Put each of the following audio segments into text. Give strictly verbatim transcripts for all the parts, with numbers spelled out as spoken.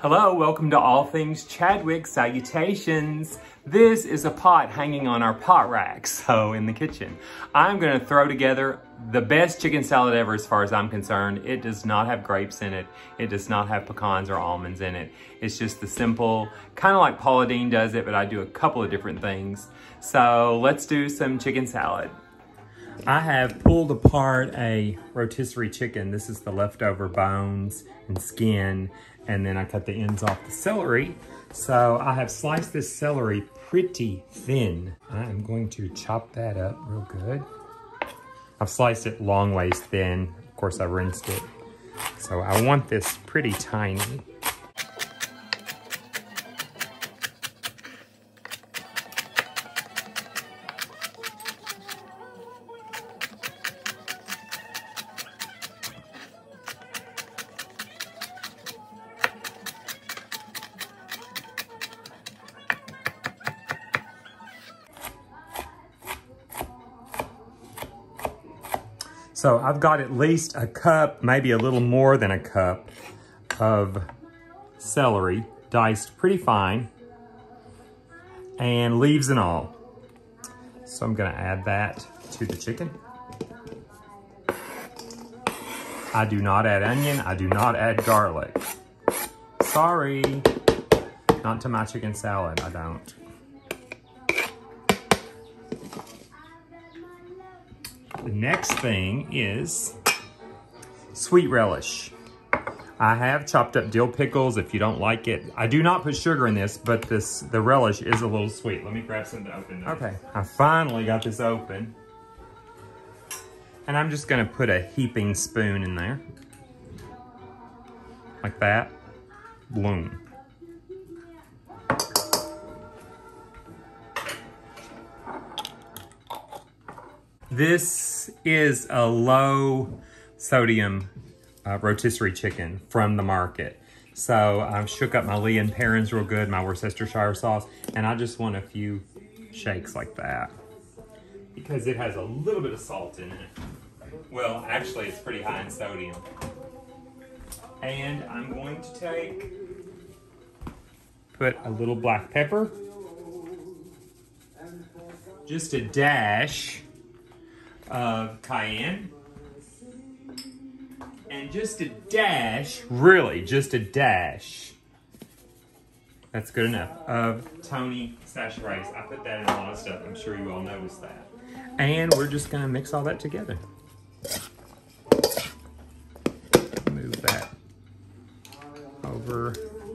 Hello, welcome to All Things Chadwick. Salutations. This is a pot hanging on our pot rack, so in the kitchen. I'm gonna throw together the best chicken salad ever as far as I'm concerned. It does not have grapes in it. It does not have pecans or almonds in it. It's just the simple, kind of like Paula Deen does it, but I do a couple of different things. So let's do some chicken salad. I have pulled apart a rotisserie chicken. This is the leftover bones and skin, and then I cut the ends off the celery. So I have sliced this celery pretty thin. I am going to chop that up real good. I've sliced it long ways thin. Of course, I rinsed it. So I want this pretty tiny. So I've got at least a cup, maybe a little more than a cup of celery, diced pretty fine, and leaves and all. So I'm gonna add that to the chicken. I do not add onion, I do not add garlic. Sorry, not to my chicken salad, I don't. The next thing is sweet relish. I have chopped up dill pickles if you don't like it. I do not put sugar in this, but this the relish is a little sweet. Let me grab some to open this. Okay, I finally got this open. And I'm just gonna put a heaping spoon in there. Like that. Bloom. This is a low sodium uh, rotisserie chicken from the market. So I've shook up my Lea and Perrins real good, my Worcestershire sauce, and I just want a few shakes like that because it has a little bit of salt in it. Well, actually it's pretty high in sodium. And I'm going to take, put a little black pepper, just a dash of cayenne, and just a dash, really just a dash, that's good enough, of Tony Chachere's. I put that in a lot of stuff, I'm sure you all noticed that. And we're just gonna mix all that together. Move that over.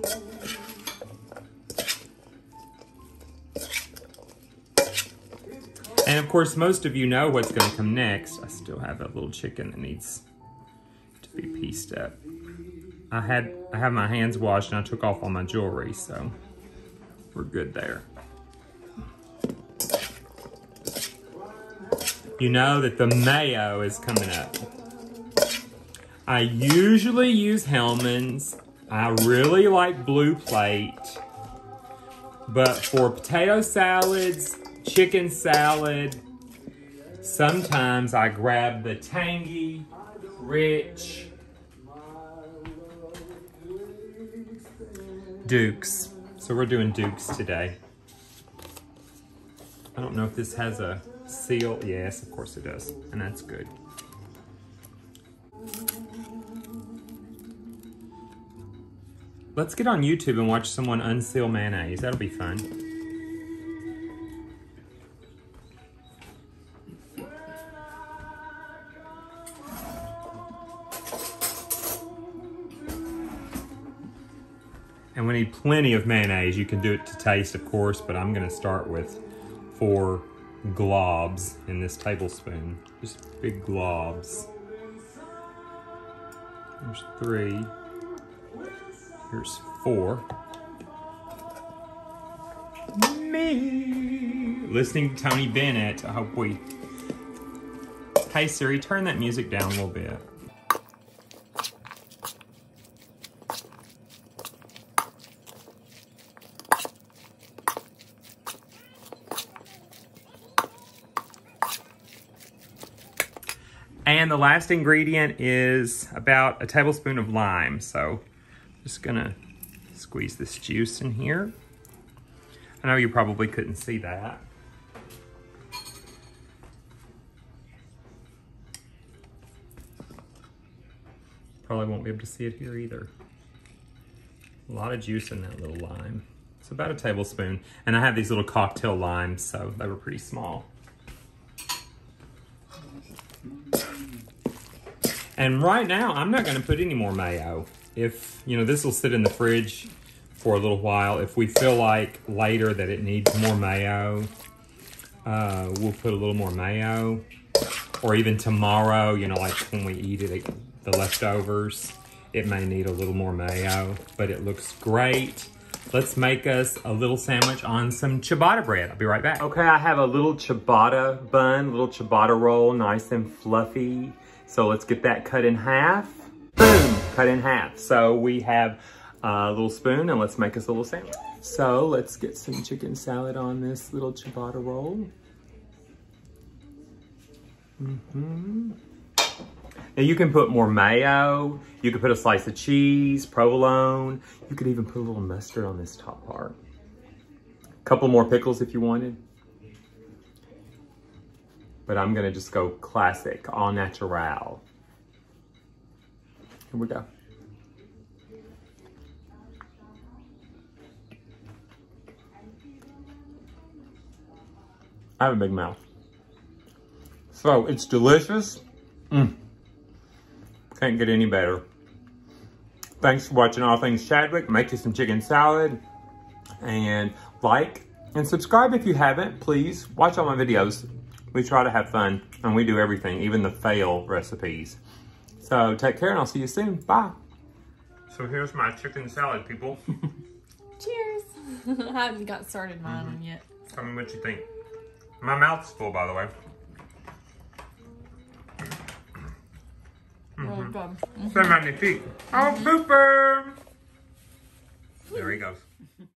And of course, most of you know what's gonna come next. I still have a little chicken that needs to be pieced up. I had I have my hands washed and I took off all my jewelry, so we're good there. You know that the mayo is coming up. I usually use Hellmann's. I really like Blue Plate, but for potato salads, chicken salad, sometimes I grab the tangy, rich Duke's. So we're doing Duke's today. I don't know if this has a seal. Yes, of course it does, and that's good. Let's get on YouTube and watch someone unseal mayonnaise. That'll be fun. And we need plenty of mayonnaise. You can do it to taste, of course, but I'm gonna start with four globs in this tablespoon. Just big globs. There's three. Here's four. Me. Listening to Tony Bennett. I hope we... Hey Siri, turn that music down a little bit. And the last ingredient is about a tablespoon of lime. So just gonna Squeeze this juice in here. I know you probably couldn't see that. Probably won't be able to see it here either. A lot of juice in that little lime. It's about a tablespoon. And I have these little cocktail limes, so they were pretty small. And right now, I'm not gonna put any more mayo. If, you know, this will sit in the fridge for a little while. If we feel like later that it needs more mayo, uh, we'll put a little more mayo. Or even tomorrow, you know, like when we eat it, the leftovers, it may need a little more mayo, but it looks great. Let's make us a little sandwich on some ciabatta bread. I'll be right back. Okay, I have a little ciabatta bun, little ciabatta roll, nice and fluffy. So let's get that cut in half. Boom, cut in half. So we have a little spoon and let's make us a little sandwich. So let's get some chicken salad on this little ciabatta roll. Mm-hmm. Now you can put more mayo. You could put a slice of cheese, provolone. You could even put a little mustard on this top part. A couple more pickles if you wanted. But I'm gonna just go classic, all natural. Here we go. I have a big mouth. So it's delicious. Mm. Can't get any better. Thanks for watching All Things Chadwick. Make you some chicken salad. And like and subscribe if you haven't, please. Watch all my videos. We try to have fun and we do everything, even the fail recipes. So take care and I'll see you soon. Bye. So here's my chicken salad, people. Cheers. I haven't got started mine mm-hmm. yet. Tell me what you think. My mouth's full, by the way. Mm-hmm. Mm-hmm. C'est magnifique. Oh, super! There he goes.